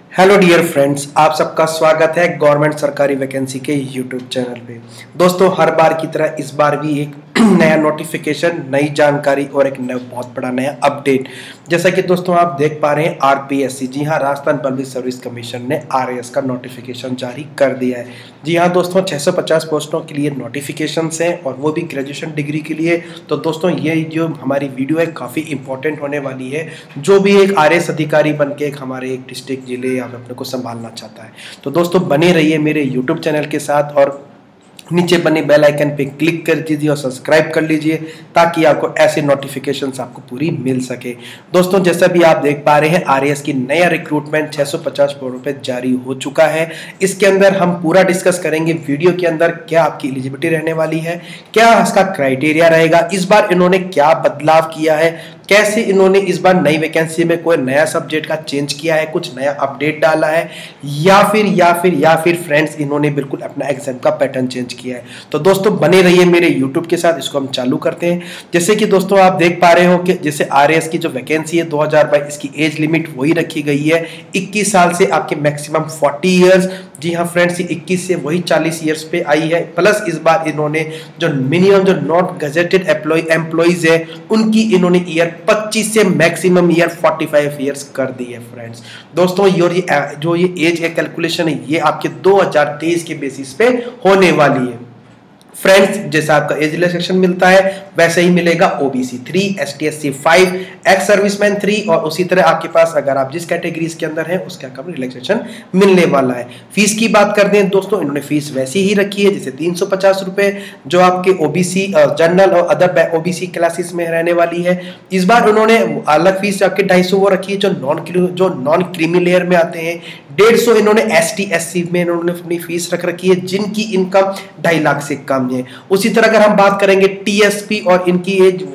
Hello dear friends, आप सबका स्वागत है गवर्नमेंट सरकारी वैकेंसी के यूट्यूब चैनल पे। दोस्तों, हर बार की तरह इस बार भी एक नया नोटिफिकेशन, नई जानकारी और एक बहुत बड़ा नया अपडेट। जैसा कि दोस्तों आप देख पा रहे हैं, आरपीएससी, जी हाँ, राजस्थान पब्लिक सर्विस कमीशन ने आरएएस का नोटिफिकेशन जारी कर दिया है। जी हाँ दोस्तों, 650 पोस्टों के लिए नोटिफिकेशंस हैं और वो भी ग्रेजुएशन डिग्री के लिए। तो दोस्तों, ये जो हमारी वीडियो है काफ़ी इंपॉर्टेंट होने वाली है। जो भी एक आरएएस अधिकारी बन के एक हमारे एक डिस्ट्रिक्ट जिले या अपने को संभालना चाहता है, तो दोस्तों बने रहिए मेरे यूट्यूब चैनल के साथ और नीचे बने बेल आइकन पे क्लिक कर दीजिए और सब्सक्राइब कर लीजिए ताकि आपको ऐसे नोटिफिकेशंस आपको पूरी मिल सके। दोस्तों, जैसा भी आप देख पा रहे हैं, आरएएस की नया रिक्रूटमेंट 650 पदों पे जारी हो चुका है। इसके अंदर हम पूरा डिस्कस करेंगे वीडियो के अंदर, क्या आपकी एलिजिबिलिटी रहने वाली है, क्या इसका क्राइटेरिया रहेगा, इस बार इन्होंने क्या बदलाव किया है, कैसे इन्होंने इस बार नई वैकेंसी में कोई नया सब्जेक्ट का चेंज किया है, कुछ नया अपडेट डाला है, या फिर फ्रेंड्स इन्होंने बिल्कुल अपना एग्जाम का पैटर्न चेंज किया है। तो दोस्तों बने रहिए मेरे यूट्यूब के साथ, इसको हम चालू करते हैं। जैसे कि दोस्तों आप देख पा रहे हो कि जैसे आरएएस की जो वैकेंसी है 2022 की एज लिमिट वही रखी गई है 21 साल से आपके मैक्सिमम 40 ईयर्स। जी हाँ फ्रेंड्स, 21 से वही 40 ईयर्स पे आई है। प्लस इस बार इन्होंने जो मिनिमम जो नॉट गजेटेड एम्प्लॉइज है उनकी इन्होंने ईयर 25 से मैक्सिमम ईयर 45 ईयर्स कर दी है फ्रेंड्स। दोस्तों ये एज है कैलकुलेशन है, ये आपके 2023 के बेसिस पे होने वाली है फ्रेंड्स। जैसा आपका एज रिलैक्सेशन मिलता है वैसे ही मिलेगा ओबीसी 3, एसटी/एससी 5, एक्स सर्विसमैन 3 और उसी तरह आपके पास अगर आप जिस कैटेगरीज के अंदर हैं उसका आपको रिलैक्सेशन मिलने वाला है। फीस की बात करते हैं दोस्तों, इन्होंने फीस वैसी ही रखी है जैसे 350 रुपए जो आपके ओबीसी जनरल और अदर ओबीसी क्लासेस में रहने वाली है। इस बार उन्होंने अलग फीस आपके 250 वो रखी है जो नॉन क्रीमी लेयर में आते हैं। 150 इन्होंने एसटी/एससी में इन्होंने अपनी फीस रख रखी है जिनकी इनकम 2.5 लाख से कम है। उसी तरह अगर हम बात करेंगे टीएसपी और इनकी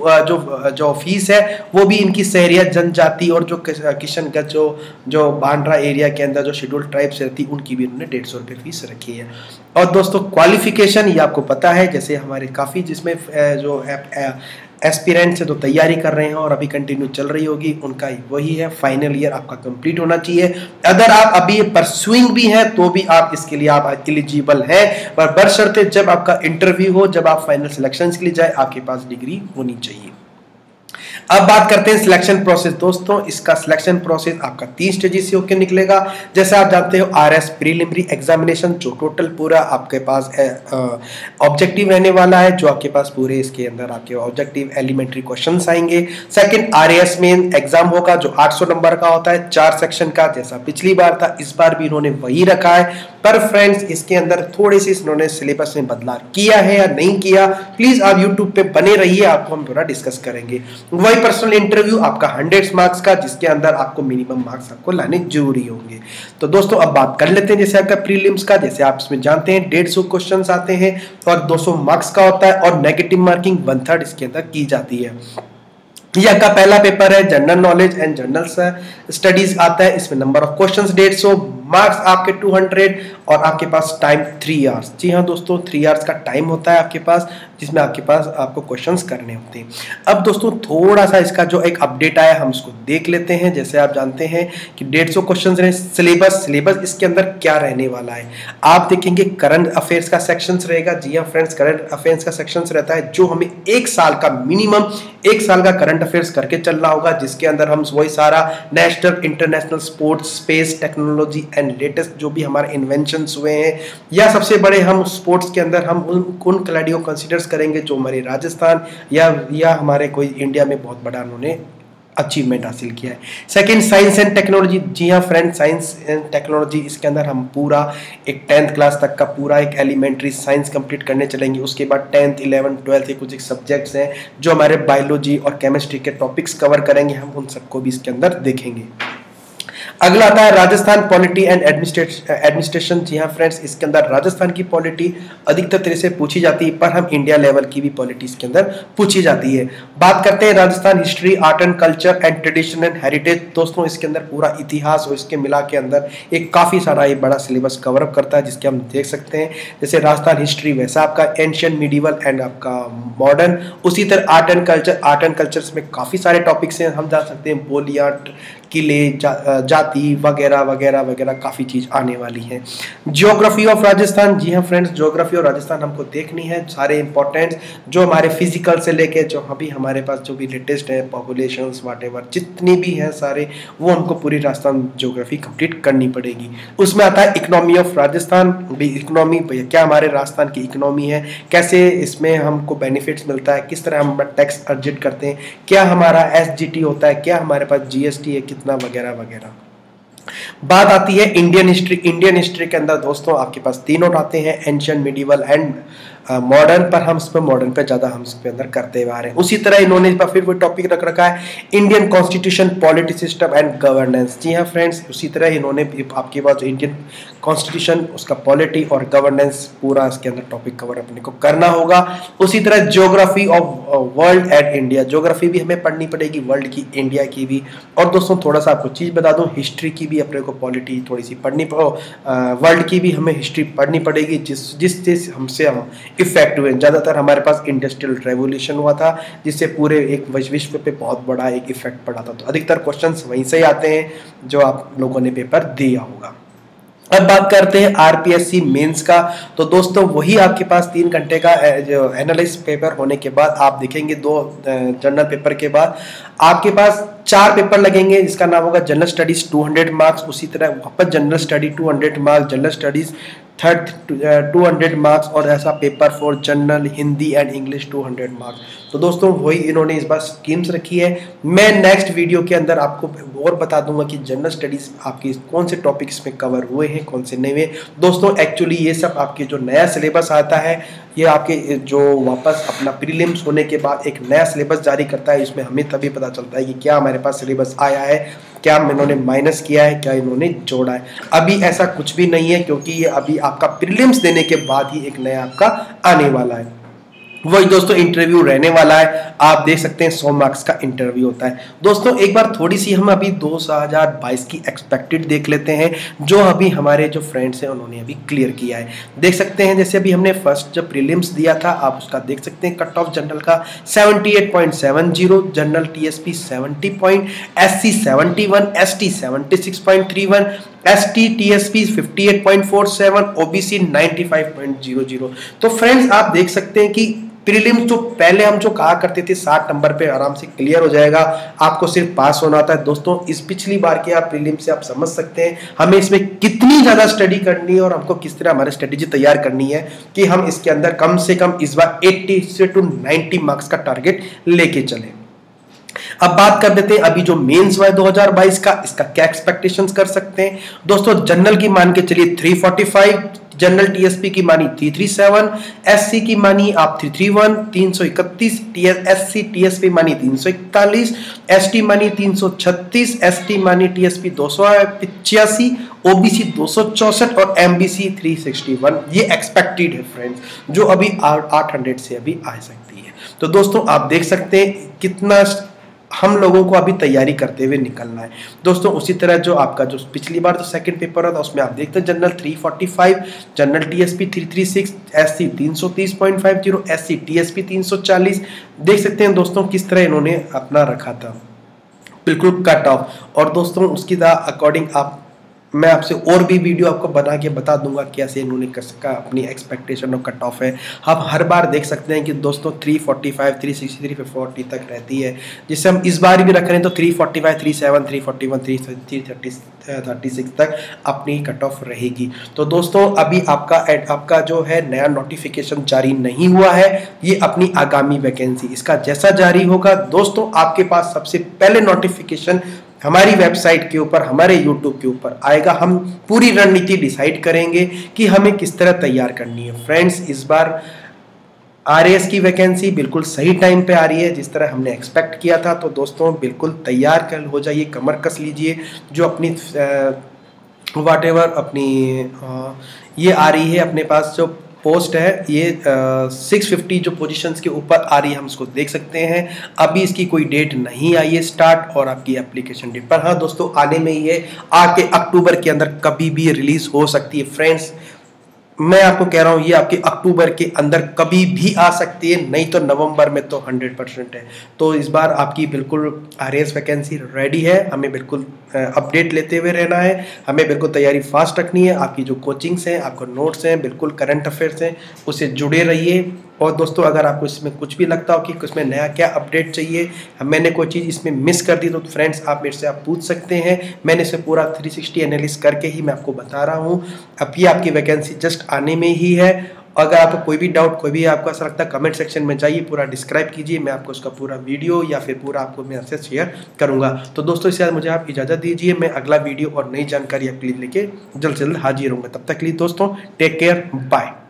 जो फीस है वो भी इनकी शहरिया जनजाति और जो किशनगंज जो बांद्रा एरिया के अंदर जो शेड्यूल्ड ट्राइब्स रहती उनकी भी उन्होंने 150 रुपये फीस रखी है। और दोस्तों क्वालिफिकेशन ये आपको पता है, जैसे हमारे काफ़ी जिसमें जो एस्पिरेंट्स है जो तैयारी कर रहे हैं और अभी कंटिन्यू चल रही होगी उनका वही है, फाइनल ईयर आपका कंप्लीट होना चाहिए। अगर आप अभी परसुइंग भी हैं तो भी आप इसके लिए आप एलिजिबल हैं, पर बशर्ते जब आपका इंटरव्यू हो, जब आप फाइनल सिलेक्शन के लिए जाए, आपके पास डिग्री होनी चाहिए। अब बात करते हैं सिलेक्शन प्रोसेस। दोस्तों इसका सिलेक्शन प्रोसेस आपका 3 स्टेजेस से होकर निकलेगा। जैसे आप जानते हो आरएस प्रीलिमिनरी एग्जामिनेशन जो टोटल पूरा आपके पास ऑब्जेक्टिव रहने वाला है, जो आपके पास पूरे इसके अंदर आपके ऑब्जेक्टिव एलिमेंट्री क्वेश्चंस आएंगे। सेकंड आरएएस मेन एग्जाम होगा जो 800 नंबर का होता है 4 सेक्शन का, जैसा पिछली बार था इस बार भी इन्होंने वही रखा है। पर फ्रेंड्स इसके अंदर थोड़ी सी इन्होंने सिलेबस में बदलाव किया है या नहीं किया, प्लीज आप यूट्यूब पे बने रहिए, आपको हम थोड़ा डिस्कस करेंगे। वही पर्सनल इंटरव्यू आपका 100 मार्क्स का, जिसके अंदर आपको मिनिमम मार्क्स आपको लाने जरूरी होंगे। तो दोस्तों अब बात कर लेते हैं जैसे आपका प्रीलिम्स का। जैसे आप इसमें जानते हैं 150 क्वेश्चन आते हैं और 200 मार्क्स का होता है और नेगेटिव मार्किंग 1/3 इसके अंदर की जाती है। ये आपका पहला पेपर है, general knowledge and general studies आता है। इसमें नंबर ऑफ क्वेश्चंस 150, मार्क्स आपके 200 और आपके पास टाइम 3 आवर्स। जी हाँ दोस्तों, 3 आवर्स का टाइम होता है आपके पास, जिसमें आपके पास आपको क्वेश्चंस करने होते हैं। अब दोस्तों थोड़ा सा इसका जो एक अपडेट आया हम उसको देख लेते हैं। जैसे आप जानते हैं कि 150 क्वेश्चन रहे। सिलेबस इसके अंदर क्या रहने वाला है, आप देखेंगे करंट अफेयर्स का सेक्शन रहेगा। जी हाँ फ्रेंड्स, करंट अफेयर्स का सेक्शन रहता है जो हमें 1 साल का मिनिमम 1 साल का करंट अफेयर्स करके चलना होगा, जिसके अंदर हम वही सारा national international sports, space, technology and latest जो भी हमारे इन्वेंशंस हुए हैं या सबसे बड़े हम स्पोर्ट्स के अंदर हम उन खिलाड़ियों को कंसीडर करेंगे जो हमारे राजस्थान या हमारे कोई इंडिया में बहुत बड़ा उन्होंने अचीवमेंट हासिल किया है। Second science and technology. जी हाँ फ्रेंड, साइंस एंड टेक्नोलॉजी इसके अंदर हम पूरा एक 10th क्लास तक का पूरा एक एलिमेंट्री साइंस कंप्लीट करने चलेंगे। उसके बाद 10th 11th 12th के कुछ एक सब्जेक्ट्स हैं जो हमारे बायोलॉजी और केमिस्ट्री के टॉपिक्स कवर करेंगे, हम उन सबको भी इसके अंदर देखेंगे। अगला आता है राजस्थान पॉलिटी एंड एडमिनिस्ट्रेशन। जी हाँ फ्रेंड्स, इसके अंदर राजस्थान की पॉलिटी अधिकतर तरह से पूछी जाती है, पर हम इंडिया लेवल की भी पॉलिटी इसके अंदर पूछी जाती है। बात करते हैं Rajasthan history, art and culture and tradition and heritage. दोस्तों इसके अंदर पूरा इतिहास और इसके मिला के अंदर एक काफ़ी सारा एक बड़ा सिलेबस कवर अप करता है, जिसके हम देख सकते हैं। जैसे राजस्थान हिस्ट्री वैसा आपका एंशियंट, मिडिवल एंड आपका मॉडर्न। उसी तरह आर्ट एंड कल्चर में काफ़ी सारे टॉपिक्स हैं, हम जा सकते हैं बोलियां, किले, जाति वगैरह वगैरह वगैरह काफ़ी चीज़ आने वाली है। ज्योग्राफी ऑफ राजस्थान, जी हाँ फ्रेंड्स, ज्योग्राफी और राजस्थान हमको देखनी है, सारे इंपॉर्टेंट जो हमारे फिजिकल से लेके जो अभी हमारे पास जो भी लेटेस्ट है, पॉपुलेशंस व्हाटएवर जितनी भी हैं सारे, वो हमको पूरी राजस्थान ज्योग्राफी कंप्लीट करनी पड़ेगी। उसमें आता है इकोनॉमी ऑफ राजस्थान, भी इकोनॉमी क्या हमारे राजस्थान की इकोनॉमी है, कैसे इसमें हमको बेनिफिट्स मिलता है, किस तरह हम टैक्स अर्जित करते हैं, क्या हमारा एसजीटी होता है, क्या हमारे पास जीएसटी है कितना, वगैरह वगैरह। बात आती है इंडियन हिस्ट्री। इंडियन हिस्ट्री के अंदर दोस्तों आपके पास तीन नोट आते हैं, एंशिएंट, मिडिवल एंड मॉडर्न, पर हम इस पर मॉडर्न पे ज़्यादा हम इसके अंदर करते हुए आ रहे हैं। उसी तरह इन्होंने इस पर फिर वो टॉपिक रख रखा है Indian constitution, polity system and governance. जी हाँ फ्रेंड्स, उसी तरह इन्होंने आपके पास जो इंडियन कॉन्स्टिट्यूशन, उसका पॉलिटी और गवर्नेंस पूरा इसके अंदर टॉपिक कवर अपने को करना होगा। उसी तरह geography of world and India, geography भी हमें पढ़नी पड़ेगी, वर्ल्ड की, इंडिया की भी। और दोस्तों थोड़ा सा आपको चीज़ बता दूं, हिस्ट्री की भी अपने को पॉलिटी थोड़ी सी पढ़नी वर्ल्ड की भी हमें हिस्ट्री पढ़नी पड़ेगी, जिस हमसे हम इफेक्ट हुए। ज़्यादातर हमारे पास इंडस्ट्रियल रेवोल्यूशन हुआ था, जिससे पूरे एक विश्व पे बहुत बड़ा एक इफेक्ट पड़ा था। तो अधिकतर क्वेश्चंस वहीं से ही आते हैं जो आप लोगों ने पेपर दिया होगा। अब बात करते हैं आरपीएससी मेंस का। तो दोस्तों वही आपके पास 3 घंटे का जो एनालिस्ट पेपर होने के बाद आप देखेंगे 2 जनरल पेपर के बाद आपके पास 4 पेपर लगेंगे, जिसका नाम होगा जनरल स्टडीज 200 मार्क्स, उसी तरह वापस general study 200 marks, general studies third 200 marks, और ऐसा paper for general, Hindi and English 200 marks. तो दोस्तों वही इन्होंने इस बार स्कीम्स रखी है। मैं नेक्स्ट वीडियो के अंदर आपको और बता दूंगा कि जनरल स्टडीज आपकी कौन से टॉपिक्स में कवर हुए हैं, कौन से नहीं हुए। दोस्तों एक्चुअली ये सब आपके जो नया सिलेबस आता है, ये आपके जो वापस अपना प्रीलिम्स होने के बाद एक नया सिलेबस जारी करता है, इसमें हमें तभी पता चलता है कि क्या हमारे पास सिलेबस आया है, क्या इन्होंने माइनस किया है, क्या इन्होंने जोड़ा है। अभी ऐसा कुछ भी नहीं है, क्योंकि ये अभी आपका प्रीलिम्स देने के बाद ही एक नया आपका आने वाला है। वही दोस्तों इंटरव्यू रहने वाला है, आप देख सकते हैं 100 मार्क्स का इंटरव्यू होता है। दोस्तों एक बार थोड़ी सी हम अभी 2022 की एक्सपेक्टेड देख लेते हैं, जो अभी हमारे जो फ्रेंड्स हैं उन्होंने अभी क्लियर किया है। देख सकते हैं जैसे अभी हमने फर्स्ट जब प्रीलिम्स दिया था, आप उसका देख सकते हैं कट ऑफ जनरल का 78.70, general TSP 70 point, SC 71, ST 76.31, ST TSP 58.47, OBC 95.00। तो फ्रेंड्स आप देख सकते हैं कि प्रीलिम्स जो पहले हम जो कहा करते थे 60 नंबर पे आराम से क्लियर हो जाएगा, आपको सिर्फ पास होना होता है। दोस्तों इस पिछली बार के आप प्रीलिम्स से आप समझ सकते हैं हमें इसमें कितनी ज्यादा स्टडी करनी है और हमको किस तरह हमारी स्ट्रेटेजी तैयार करनी है कि हम इसके अंदर कम से कम इस बार 80 से 90 मार्क्स का टारगेट लेके चले। अब बात कर देते हैं अभी जो मेंस हुआ है 2022 का, इसका क्या एक्सपेक्टेशंस कर सकते हैं। दोस्तों जनरल की मान के चलिए 345, जनरल टीएसपी की मानी 337, एससी की मानी आप 331, 331, एससी टीएसपी मानी 341, एसटी मानी 336, एसटी मानी टीएसपी 285, ओबीसी 264 और एमबीसी 361। ये एक्सपेक्टेड है फ्रेंड्स, जो अभी 800 से अभी आ सकती है। तो दोस्तों आप देख सकते हैं कितना हम लोगों को अभी तैयारी करते हुए निकलना है। दोस्तों उसी तरह जो आपका जो पिछली बार जो सेकंड पेपर था उसमें आप देखते हैं general 345, general TSP 336, SC 330.50, SC TSP 340। देख सकते हैं दोस्तों किस तरह इन्होंने अपना रखा था बिल्कुल कट ऑफ। और दोस्तों उसकी अकॉर्डिंग आप मैं आपसे और भी वीडियो आपको बना के बता दूंगा कैसे इन्होंने कर सका अपनी एक्सपेक्टेशन और कट ऑफ है। आप हर बार देख सकते हैं कि दोस्तों 345, 360, 340 तक रहती है, जिससे हम इस बार भी रख रहे हैं तो 345, 37, 341, 336 तक अपनी कट ऑफ रहेगी। तो दोस्तों अभी आपका जो है नया नोटिफिकेशन जारी नहीं हुआ है, ये अपनी आगामी वैकेंसी इसका जैसा जारी होगा दोस्तों आपके पास सबसे पहले नोटिफिकेशन हमारी वेबसाइट के ऊपर, हमारे यूट्यूब के ऊपर आएगा। हम पूरी रणनीति डिसाइड करेंगे कि हमें किस तरह तैयार करनी है। फ्रेंड्स इस बार आरएएस की वैकेंसी बिल्कुल सही टाइम पे आ रही है, जिस तरह हमने एक्सपेक्ट किया था। तो दोस्तों बिल्कुल तैयार कर हो जाइए, कमर कस लीजिए। जो अपनी व्हाटएवर अपनी ये आ रही है अपने पास जो पोस्ट है, ये 650 जो पोजीशंस के ऊपर आ रही है, हम इसको देख सकते हैं। अभी इसकी कोई डेट नहीं आई है स्टार्ट और आपकी एप्लीकेशन डेट पर, हाँ दोस्तों आने में ही है, आके अक्टूबर के अंदर कभी भी रिलीज हो सकती है। फ्रेंड्स मैं आपको कह रहा हूँ ये आपके अक्टूबर के अंदर कभी भी आ सकती है, नहीं तो नवंबर में तो 100% है। तो इस बार आपकी बिल्कुल आरएएस वैकेंसी रेडी है, हमें बिल्कुल अपडेट लेते हुए रहना है, हमें बिल्कुल तैयारी फास्ट रखनी है। आपकी जो कोचिंग्स हैं, आपको नोट्स हैं, बिल्कुल करंट अफेयर्स हैं, उससे जुड़े रहिए। और दोस्तों अगर आपको इसमें कुछ भी लगता हो कि इसमें नया क्या अपडेट चाहिए, मैंने कोई चीज़ इसमें मिस कर दी, तो फ्रेंड्स आप मेरे से आप पूछ सकते हैं। मैंने इसे पूरा 360 एनालिसिस करके ही मैं आपको बता रहा हूँ। अब ये आपकी वैकेंसी जस्ट आने में ही है। अगर आपको कोई भी डाउट, कोई भी आपको ऐसा लगता है, कमेंट सेक्शन में जाइए, पूरा डिस्क्राइब कीजिए, मैं आपको उसका पूरा वीडियो या फिर पूरा आपको मैसेज शेयर करूंगा। तो दोस्तों इसके बाद मुझे आप इजाज़त दीजिए, मैं अगला वीडियो और नई जानकारी आपके लिए लेके जल्द से जल्द हाजिर होंगे। तब तक के लिए दोस्तों टेक केयर, बाय।